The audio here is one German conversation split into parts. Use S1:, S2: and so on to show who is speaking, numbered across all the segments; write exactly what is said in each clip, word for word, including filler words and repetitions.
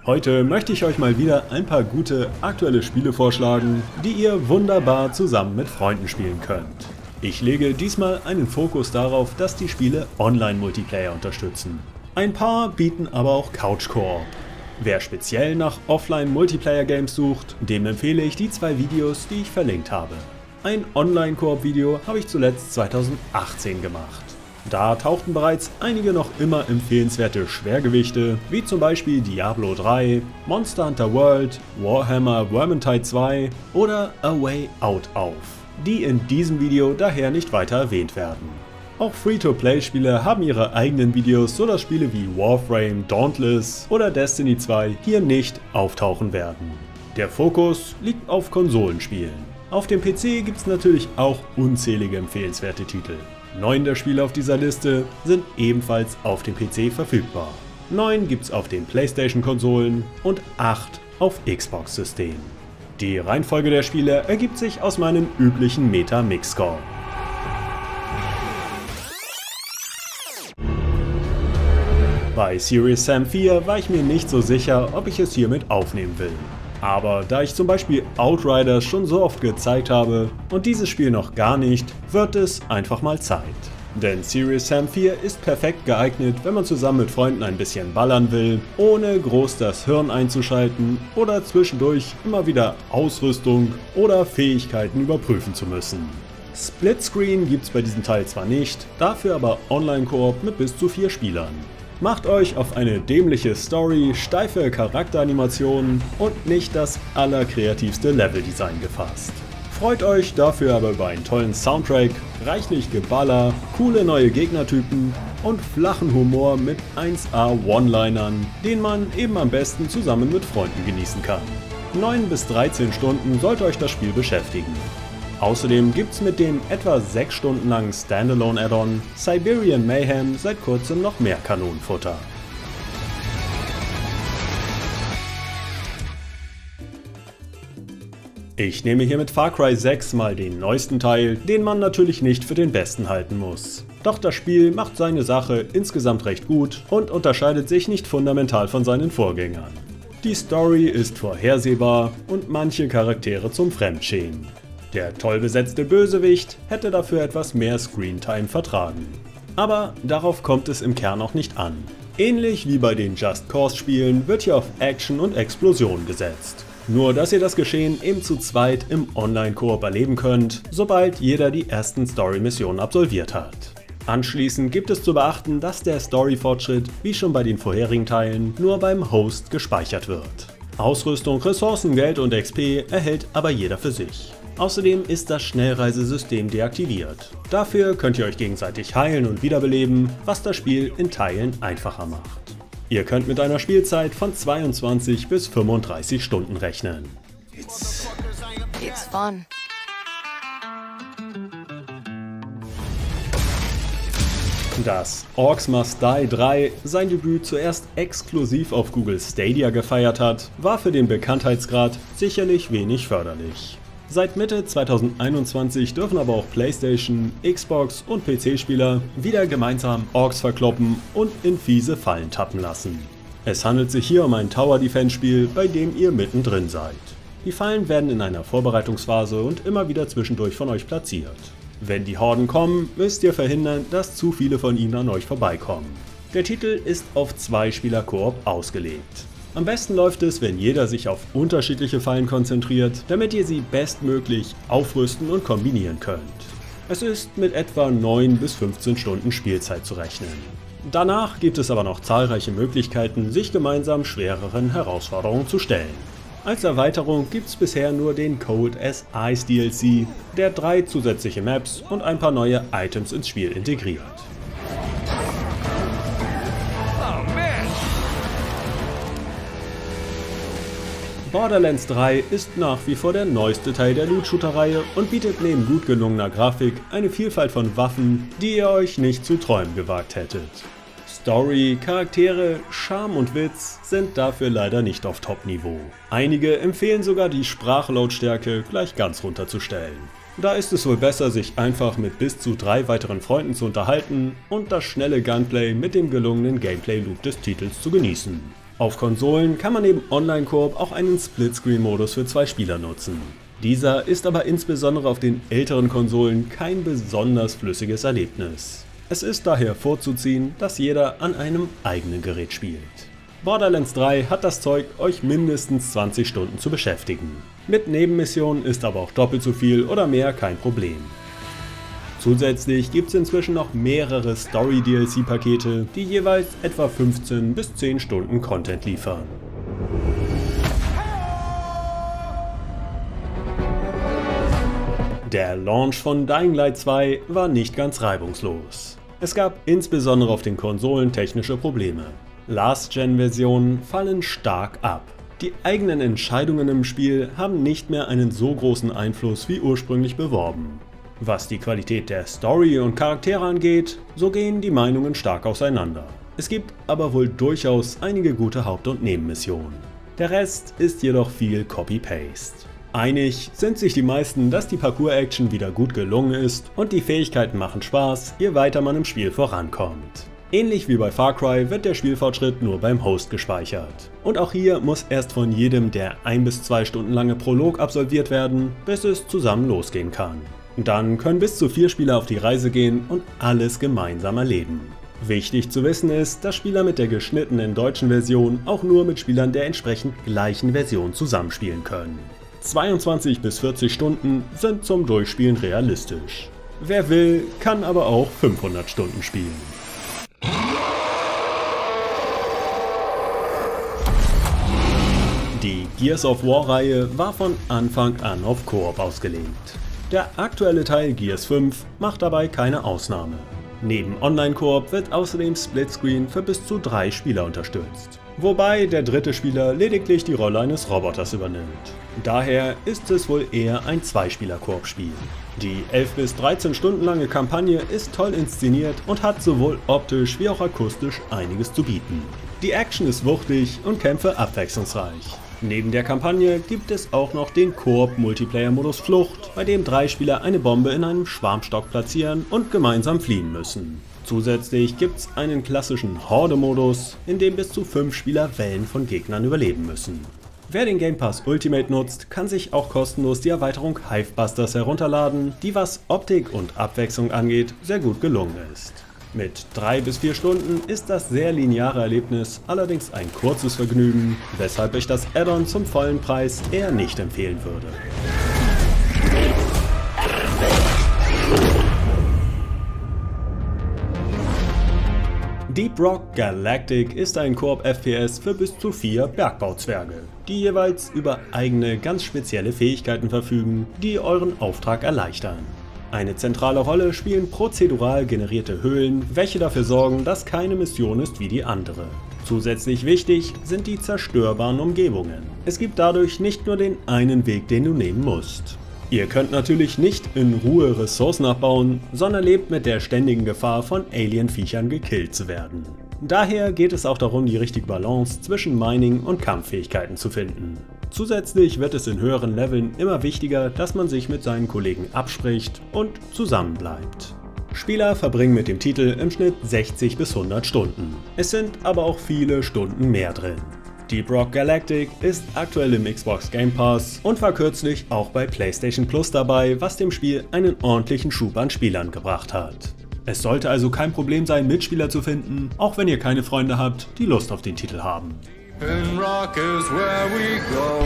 S1: Heute möchte ich euch mal wieder ein paar gute aktuelle Spiele vorschlagen, die ihr wunderbar zusammen mit Freunden spielen könnt. Ich lege diesmal einen Fokus darauf, dass die Spiele Online-Multiplayer unterstützen. Ein paar bieten aber auch Couch-Koop. Wer speziell nach Offline-Multiplayer-Games sucht, dem empfehle ich die zwei Videos, die ich verlinkt habe. Ein Online-Koop-Video habe ich zuletzt zweitausendachtzehn gemacht. Da tauchten bereits einige noch immer empfehlenswerte Schwergewichte, wie zum Beispiel Diablo drei, Monster Hunter World, Warhammer Vermintide zwei oder A Way Out auf, die in diesem Video daher nicht weiter erwähnt werden. Auch Free-to-Play-Spiele haben ihre eigenen Videos, sodass Spiele wie Warframe, Dauntless oder Destiny zwei hier nicht auftauchen werden. Der Fokus liegt auf Konsolenspielen. Auf dem P C gibt es natürlich auch unzählige empfehlenswerte Titel. Neun der Spiele auf dieser Liste sind ebenfalls auf dem P C verfügbar. Neun gibt es auf den PlayStation-Konsolen und acht auf Xbox-Systemen. Die Reihenfolge der Spiele ergibt sich aus meinem üblichen Meta-Mix-Score. Bei Serious Sam vier war ich mir nicht so sicher, ob ich es hiermit aufnehmen will. Aber da ich zum Beispiel Outriders schon so oft gezeigt habe und dieses Spiel noch gar nicht, wird es einfach mal Zeit. Denn Serious Sam vier ist perfekt geeignet, wenn man zusammen mit Freunden ein bisschen ballern will, ohne groß das Hirn einzuschalten oder zwischendurch immer wieder Ausrüstung oder Fähigkeiten überprüfen zu müssen. Splitscreen gibt es bei diesem Teil zwar nicht, dafür aber Online-Koop mit bis zu vier Spielern. Macht euch auf eine dämliche Story, steife Charakteranimationen und nicht das allerkreativste Leveldesign gefasst. Freut euch dafür aber über einen tollen Soundtrack, reichlich Geballer, coole neue Gegnertypen und flachen Humor mit eins A One-Linern, den man eben am besten zusammen mit Freunden genießen kann. neun bis dreizehn Stunden sollte euch das Spiel beschäftigen. Außerdem gibt's mit dem etwa sechs Stunden langen Standalone-Add-on Siberian Mayhem seit kurzem noch mehr Kanonenfutter. Ich nehme hier mit Far Cry sechs mal den neuesten Teil, den man natürlich nicht für den besten halten muss. Doch das Spiel macht seine Sache insgesamt recht gut und unterscheidet sich nicht fundamental von seinen Vorgängern. Die Story ist vorhersehbar und manche Charaktere zum Fremdschämen. Der toll besetzte Bösewicht hätte dafür etwas mehr Screentime vertragen. Aber darauf kommt es im Kern auch nicht an. Ähnlich wie bei den Just Cause Spielen wird hier auf Action und Explosion gesetzt. Nur dass ihr das Geschehen eben zu zweit im Online-Koop erleben könnt, sobald jeder die ersten Story-Missionen absolviert hat. Anschließend gibt es zu beachten, dass der Story-Fortschritt, wie schon bei den vorherigen Teilen, nur beim Host gespeichert wird. Ausrüstung, Ressourcen, Geld und X P erhält aber jeder für sich. Außerdem ist das Schnellreisesystem deaktiviert. Dafür könnt ihr euch gegenseitig heilen und wiederbeleben, was das Spiel in Teilen einfacher macht. Ihr könnt mit einer Spielzeit von zweiundzwanzig bis fünfunddreißig Stunden rechnen.
S2: It's, it's fun.
S1: Dass Orcs Must Die drei sein Debüt zuerst exklusiv auf Google Stadia gefeiert hat, war für den Bekanntheitsgrad sicherlich wenig förderlich. Seit Mitte zweitausendeinundzwanzig dürfen aber auch PlayStation, Xbox und P C-Spieler wieder gemeinsam Orks verkloppen und in fiese Fallen tappen lassen. Es handelt sich hier um ein Tower-Defense-Spiel, bei dem ihr mittendrin seid. Die Fallen werden in einer Vorbereitungsphase und immer wieder zwischendurch von euch platziert. Wenn die Horden kommen, müsst ihr verhindern, dass zu viele von ihnen an euch vorbeikommen. Der Titel ist auf Zwei-Spieler-Koop ausgelegt. Am besten läuft es, wenn jeder sich auf unterschiedliche Fallen konzentriert, damit ihr sie bestmöglich aufrüsten und kombinieren könnt. Es ist mit etwa neun bis fünfzehn Stunden Spielzeit zu rechnen. Danach gibt es aber noch zahlreiche Möglichkeiten, sich gemeinsam schwereren Herausforderungen zu stellen. Als Erweiterung gibt es bisher nur den Cold as Ice D L C, der drei zusätzliche Maps und ein paar neue Items ins Spiel integriert. Borderlands drei ist nach wie vor der neueste Teil der Loot-Shooter-Reihe und bietet neben gut gelungener Grafik eine Vielfalt von Waffen, die ihr euch nicht zu träumen gewagt hättet. Story, Charaktere, Charme und Witz sind dafür leider nicht auf Top-Niveau. Einige empfehlen sogar, die Sprachlautstärke gleich ganz runterzustellen. Da ist es wohl besser, sich einfach mit bis zu drei weiteren Freunden zu unterhalten und das schnelle Gunplay mit dem gelungenen Gameplay-Loop des Titels zu genießen. Auf Konsolen kann man neben Online-Koop auch einen Splitscreen-Modus für zwei Spieler nutzen. Dieser ist aber insbesondere auf den älteren Konsolen kein besonders flüssiges Erlebnis. Es ist daher vorzuziehen, dass jeder an einem eigenen Gerät spielt. Borderlands drei hat das Zeug, euch mindestens zwanzig Stunden zu beschäftigen. Mit Nebenmissionen ist aber auch doppelt so viel oder mehr kein Problem. Zusätzlich gibt es inzwischen noch mehrere Story-D L C-Pakete, die jeweils etwa fünfzehn bis zehn Stunden Content liefern. Der Launch von Dying Light zwei war nicht ganz reibungslos. Es gab insbesondere auf den Konsolen technische Probleme. Last-Gen-Versionen fallen stark ab. Die eigenen Entscheidungen im Spiel haben nicht mehr einen so großen Einfluss wie ursprünglich beworben. Was die Qualität der Story und Charaktere angeht, so gehen die Meinungen stark auseinander. Es gibt aber wohl durchaus einige gute Haupt- und Nebenmissionen. Der Rest ist jedoch viel Copy-Paste. Einig sind sich die meisten, dass die Parkour-Action wieder gut gelungen ist und die Fähigkeiten machen Spaß, je weiter man im Spiel vorankommt. Ähnlich wie bei Far Cry wird der Spielfortschritt nur beim Host gespeichert. Und auch hier muss erst von jedem der ein bis zwei Stunden lange Prolog absolviert werden, bis es zusammen losgehen kann. Dann können bis zu vier Spieler auf die Reise gehen und alles gemeinsam erleben. Wichtig zu wissen ist, dass Spieler mit der geschnittenen deutschen Version auch nur mit Spielern der entsprechend gleichen Version zusammenspielen können. zweiundzwanzig bis vierzig Stunden sind zum Durchspielen realistisch. Wer will, kann aber auch fünfhundert Stunden spielen. Die Gears of War-Reihe war von Anfang an auf Koop ausgelegt. Der aktuelle Teil Gears fünf macht dabei keine Ausnahme. Neben Online-Koop wird außerdem Splitscreen für bis zu drei Spieler unterstützt, wobei der dritte Spieler lediglich die Rolle eines Roboters übernimmt. Daher ist es wohl eher ein Zweispieler-Koop-Spiel. Die elf bis dreizehn Stunden lange Kampagne ist toll inszeniert und hat sowohl optisch wie auch akustisch einiges zu bieten. Die Action ist wuchtig und Kämpfe abwechslungsreich. Neben der Kampagne gibt es auch noch den Koop-Multiplayer-Modus Flucht, bei dem drei Spieler eine Bombe in einem Schwarmstock platzieren und gemeinsam fliehen müssen. Zusätzlich gibt es einen klassischen Horde-Modus, in dem bis zu fünf Spieler Wellen von Gegnern überleben müssen. Wer den Game Pass Ultimate nutzt, kann sich auch kostenlos die Erweiterung Hivebusters herunterladen, die was Optik und Abwechslung angeht, sehr gut gelungen ist. Mit drei bis vier Stunden ist das sehr lineare Erlebnis allerdings ein kurzes Vergnügen, weshalb ich das Add-on zum vollen Preis eher nicht empfehlen würde. Deep Rock Galactic ist ein Koop-F P S für bis zu vier Bergbauzwerge, die jeweils über eigene ganz spezielle Fähigkeiten verfügen, die euren Auftrag erleichtern. Eine zentrale Rolle spielen prozedural generierte Höhlen, welche dafür sorgen, dass keine Mission ist wie die andere. Zusätzlich wichtig sind die zerstörbaren Umgebungen. Es gibt dadurch nicht nur den einen Weg, den du nehmen musst. Ihr könnt natürlich nicht in Ruhe Ressourcen abbauen, sondern lebt mit der ständigen Gefahr, von Alien-Viechern gekillt zu werden. Daher geht es auch darum, die richtige Balance zwischen Mining und Kampffähigkeiten zu finden. Zusätzlich wird es in höheren Leveln immer wichtiger, dass man sich mit seinen Kollegen abspricht und zusammenbleibt. Spieler verbringen mit dem Titel im Schnitt sechzig bis hundert Stunden. Es sind aber auch viele Stunden mehr drin. Deep Rock Galactic ist aktuell im Xbox Game Pass und war kürzlich auch bei PlayStation Plus dabei, was dem Spiel einen ordentlichen Schub an Spielern gebracht hat. Es sollte also kein Problem sein, Mitspieler zu finden, auch wenn ihr keine Freunde habt, die Lust auf den Titel haben. And rock is where we go.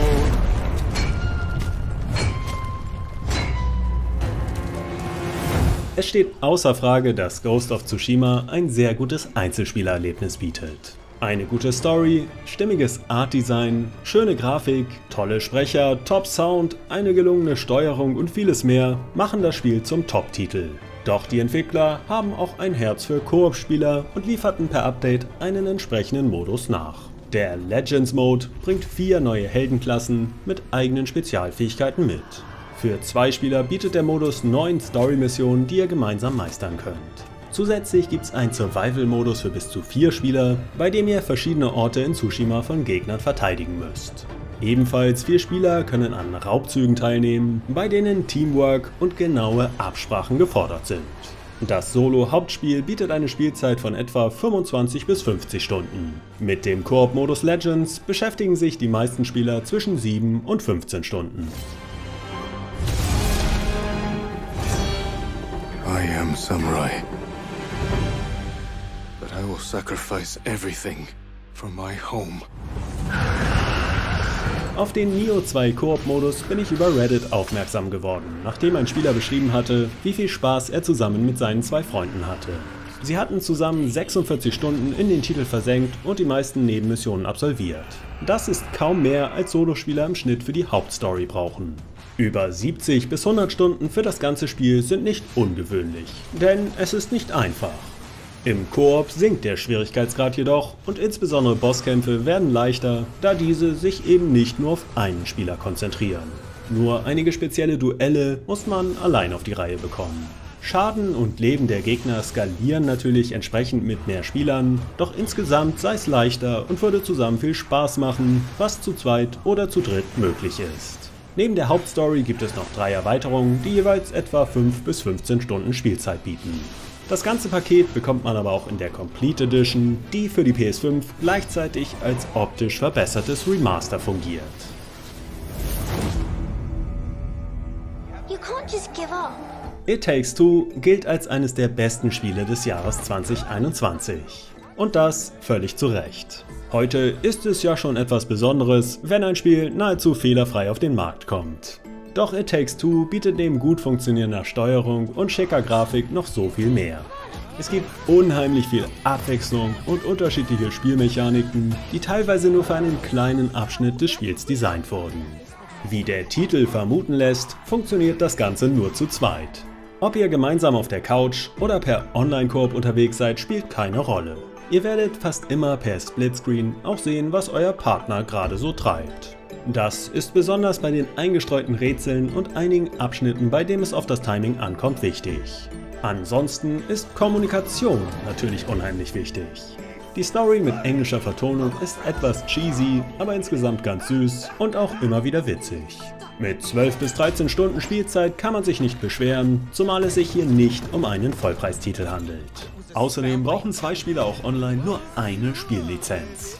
S1: Es steht außer Frage, dass Ghost of Tsushima ein sehr gutes Einzelspielererlebnis bietet. Eine gute Story, stimmiges Artdesign, schöne Grafik, tolle Sprecher, Top-Sound, eine gelungene Steuerung und vieles mehr machen das Spiel zum Top-Titel. Doch die Entwickler haben auch ein Herz für Koop-Spieler und lieferten per Update einen entsprechenden Modus nach. Der Legends Mode bringt vier neue Heldenklassen mit eigenen Spezialfähigkeiten mit. Für zwei Spieler bietet der Modus neun Story-Missionen, die ihr gemeinsam meistern könnt. Zusätzlich gibt es einen Survival-Modus für bis zu vier Spieler, bei dem ihr verschiedene Orte in Tsushima von Gegnern verteidigen müsst. Ebenfalls vier Spieler können an Raubzügen teilnehmen, bei denen Teamwork und genaue Absprachen gefordert sind. Das Solo-Hauptspiel bietet eine Spielzeit von etwa fünfundzwanzig bis fünfzig Stunden. Mit dem Koop-Modus Legends beschäftigen sich die meisten Spieler zwischen sieben und fünfzehn Stunden.
S3: I am samurai, but I will sacrifice everything for my home.
S1: Auf den Nioh zwei Koop-Modus bin ich über Reddit aufmerksam geworden, nachdem ein Spieler beschrieben hatte, wie viel Spaß er zusammen mit seinen zwei Freunden hatte. Sie hatten zusammen sechsundvierzig Stunden in den Titel versenkt und die meisten Nebenmissionen absolviert. Das ist kaum mehr, als Solospieler im Schnitt für die Hauptstory brauchen. Über siebzig bis hundert Stunden für das ganze Spiel sind nicht ungewöhnlich, denn es ist nicht einfach. Im Koop sinkt der Schwierigkeitsgrad jedoch und insbesondere Bosskämpfe werden leichter, da diese sich eben nicht nur auf einen Spieler konzentrieren. Nur einige spezielle Duelle muss man allein auf die Reihe bekommen. Schaden und Leben der Gegner skalieren natürlich entsprechend mit mehr Spielern, doch insgesamt sei es leichter und würde zusammen viel Spaß machen, was zu zweit oder zu dritt möglich ist. Neben der Hauptstory gibt es noch drei Erweiterungen, die jeweils etwa fünf bis fünfzehn Stunden Spielzeit bieten. Das ganze Paket bekommt man aber auch in der Complete Edition, die für die P S fünf gleichzeitig als optisch verbessertes Remaster fungiert.
S2: You can't just give up.
S1: It Takes Two gilt als eines der besten Spiele des Jahres zweitausendeinundzwanzig. Und das völlig zu Recht. Heute ist es ja schon etwas Besonderes, wenn ein Spiel nahezu fehlerfrei auf den Markt kommt. Doch It Takes Two bietet neben gut funktionierender Steuerung und schicker Grafik noch so viel mehr. Es gibt unheimlich viel Abwechslung und unterschiedliche Spielmechaniken, die teilweise nur für einen kleinen Abschnitt des Spiels designt wurden. Wie der Titel vermuten lässt, funktioniert das Ganze nur zu zweit. Ob ihr gemeinsam auf der Couch oder per Online-Koop unterwegs seid, spielt keine Rolle. Ihr werdet fast immer per Splitscreen auch sehen, was euer Partner gerade so treibt. Das ist besonders bei den eingestreuten Rätseln und einigen Abschnitten, bei denen es auf das Timing ankommt, wichtig. Ansonsten ist Kommunikation natürlich unheimlich wichtig. Die Story mit englischer Vertonung ist etwas cheesy, aber insgesamt ganz süß und auch immer wieder witzig. Mit zwölf bis dreizehn Stunden Spielzeit kann man sich nicht beschweren, zumal es sich hier nicht um einen Vollpreistitel handelt. Außerdem brauchen zwei Spieler auch online nur eine Spiellizenz.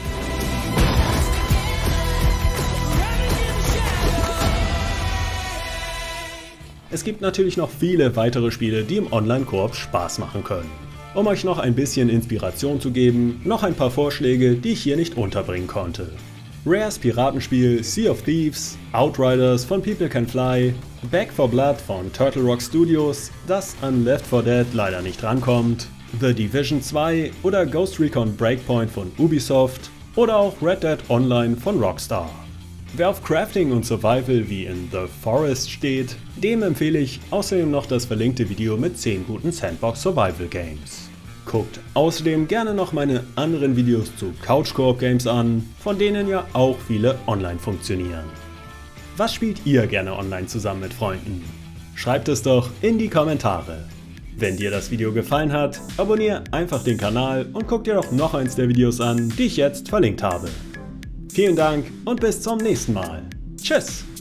S1: Es gibt natürlich noch viele weitere Spiele, die im Online-Koop Spaß machen können. Um euch noch ein bisschen Inspiration zu geben, noch ein paar Vorschläge, die ich hier nicht unterbringen konnte. Rares Piratenspiel Sea of Thieves, Outriders von People Can Fly, Back four Blood von Turtle Rock Studios, das an Left four Dead leider nicht rankommt, The Division zwei oder Ghost Recon Breakpoint von Ubisoft oder auch Red Dead Online von Rockstar. Wer auf Crafting und Survival wie in The Forest steht, dem empfehle ich außerdem noch das verlinkte Video mit zehn guten Sandbox Survival Games. Guckt außerdem gerne noch meine anderen Videos zu Couch Koop Games an, von denen ja auch viele online funktionieren. Was spielt ihr gerne online zusammen mit Freunden? Schreibt es doch in die Kommentare. Wenn dir das Video gefallen hat, abonniere einfach den Kanal und guck dir doch noch eins der Videos an, die ich jetzt verlinkt habe. Vielen Dank und bis zum nächsten Mal. Tschüss!